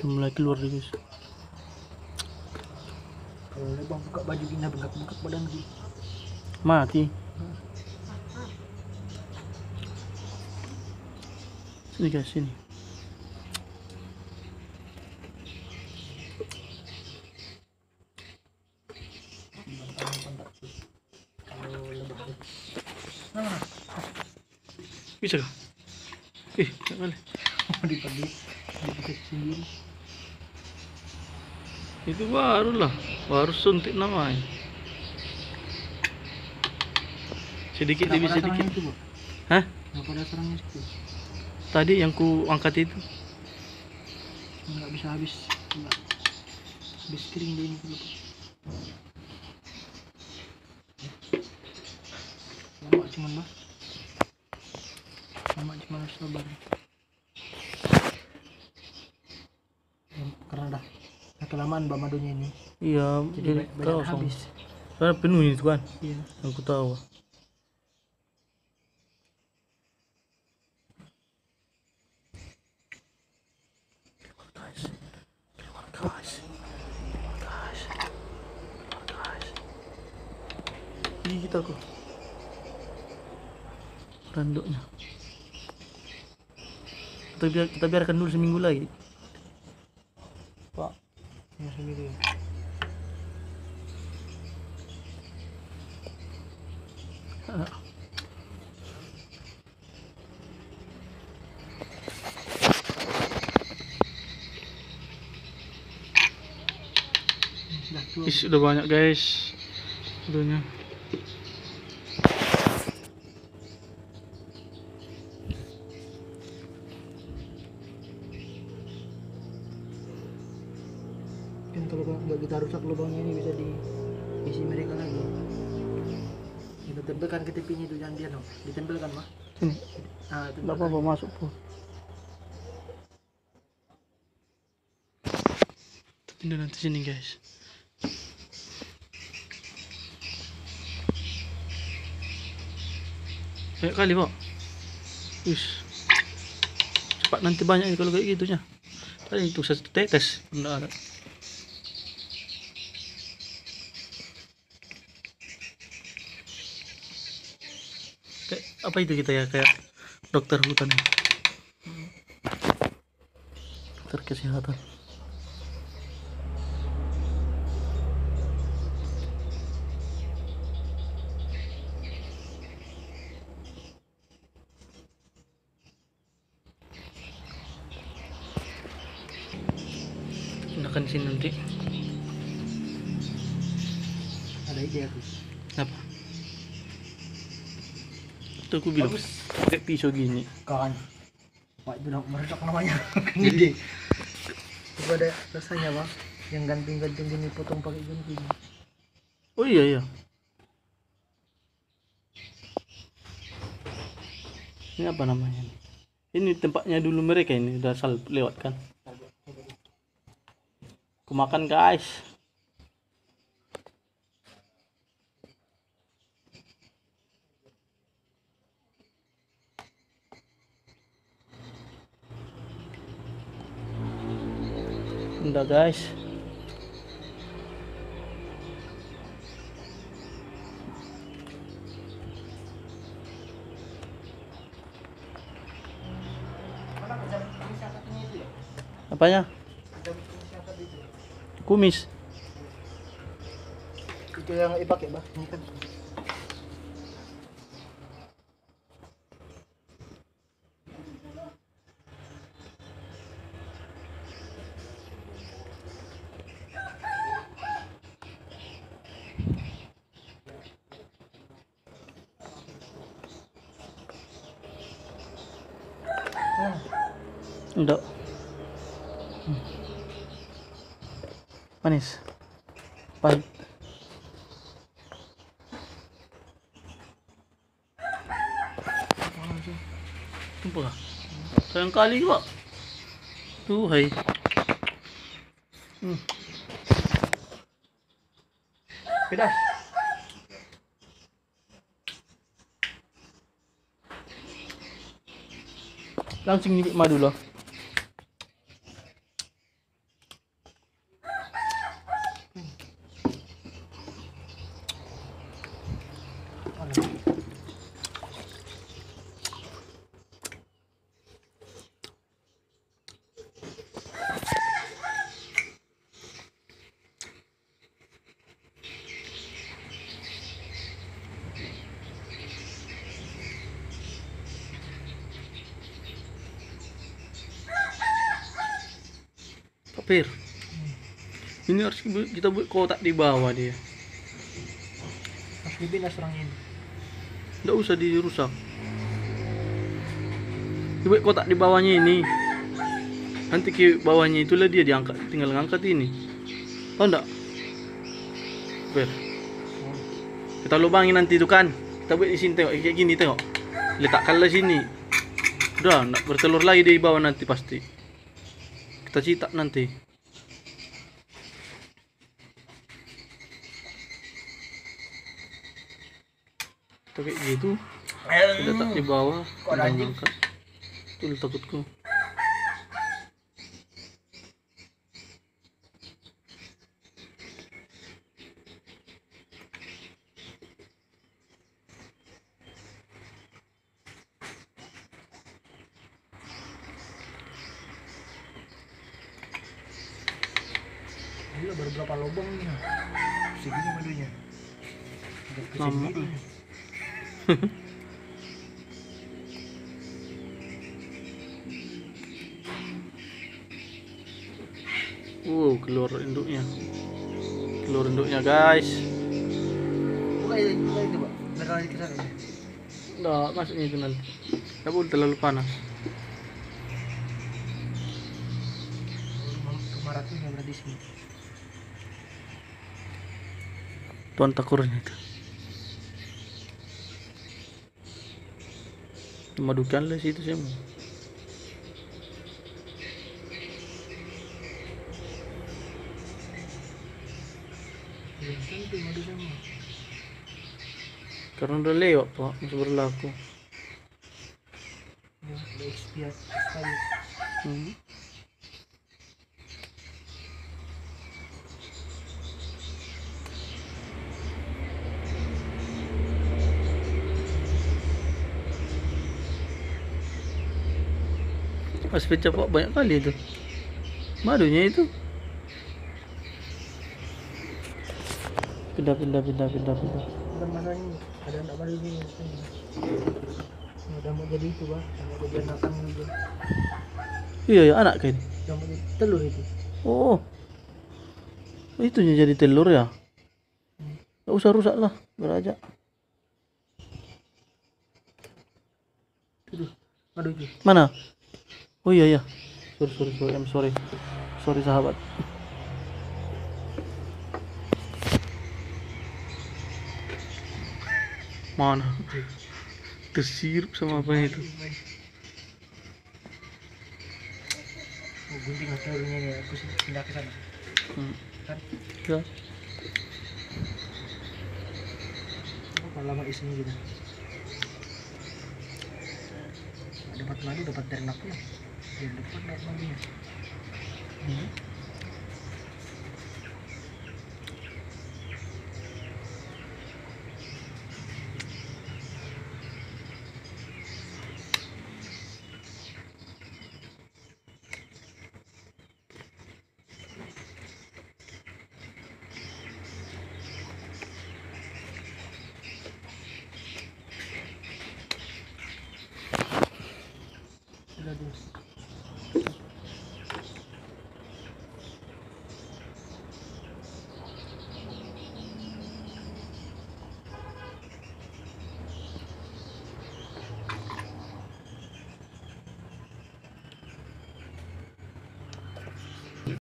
mulai keluar deh guys. Kalau lebang buka baju gini bengkak-bengkak badan gini. Mati. Sini guys, sini. Bisa kah? Nggak boleh. Dipakai sendiri. Itu baru suntik namanya. Sedikit demi sedikit. Itu, Bu? Hah? Kenapa ada sarangnya itu? Tadi yang ku angkat itu. Nggak bisa habis kering deh ini kalau. Lama cuman harus sabar. Karena dah kelamaan Mbak madunya ini. Iya, Jadi banyak kosong. habis. Karena penuh itu kan. Iya. Yang ku tahu. Gigit aku randuknya. Kita biarkan dulu seminggu lagi, Pak. Ya sendiri. Sudah banyak guys videonya. Kan kalau nggak kita rusak lubangnya ini bisa diisi mereka lagi. Kita tempelkan ke tepinya itu, jangan dia no. Ditempelkan mah. Sini. Ah, Nggak apa-apa, masuk pun. Pindah nanti sini guys. Banyak kali Pak. Cepat nanti banyak kalau kayak gitunya. Tadi itu satu tetes enggak ada. Kayak apa itu kita ya, kayak dokter hutan, dokter kesehatan. Pindahkan sini nanti. Ada ide aku. Apa? Itu aku bilang pakai pisau gini. Kawan. Pak itu merusak namanya. Jadi itu ada rasanya Bang. Yang gantung-gantung gini, potong pakai gunting. Oh iya. Ini apa namanya? Ini tempatnya dulu mereka, ini udah lewat kan? Aku makan guys. Udah guys. Apanya? Kumis. Itu yang dipakai Bang. Ini kan. Enggak. Manis. Pahit. Sumpah. Sayang kali Pak. Tuhai. Pedas. Langsung nyibik madu loh. lah. Kapir. Ini harus kita buat kotak di bawah dia. Harus dipindah serangnya ini. Nggak usah dirusak. Dibuat kotak di bawahnya ini. Nanti ke bawahnya itulah dia diangkat, tinggal ngangkat ini. Tahu enggak? Kapir. Kita lubangin nanti itu kan. Kita buat di sini tengok kayak gini tengok. Letakkanlah sini. Udah, enggak bertelur lagi di bawah nanti pasti. Kita cetak nanti. Kita kayak gitu. Letak di bawah. Kok ada anjing? Angkat. Itu takutku. Gila baru berapa lubang nih? Segini madunya. Udah Lama. kesini. Keluar induknya. Keluar induknya, guys. Buka itu, Pak. Biar lari ke sana. Nggak, masuknya itu nanti. Nggak boleh terlalu panas. Kemaratnya berarti sini. Tuan takurnya itu. Memadukanlah situ semua. Belum tentu madu sama. Karena udah lewat pak, masih berlaku. Ya, udah expired sekali. Sepeda pak banyak kali itu. Madunya itu. Pindah. Bukan masanya, ada anak baru ini. Udah mau jadi itu, Pak. Mau jadi anakan juga. Iya ya anak kan. Udah mau jadi telur itu. Oh. Itunya jadi telur ya. Nggak usah rusak lah, beraja. Tuh, madu itu. Mana? Oh iya. Sorry. I'm sorry. Sorry sahabat. Mana? Tersirup sama apa itu? Oh, gunting telurnya nih, aku pindah ke sana. Kan? Ya. Apa lama isinya gitu? Dapat madu, dapat ternaknya. Ya, dapat madunya. Sudah,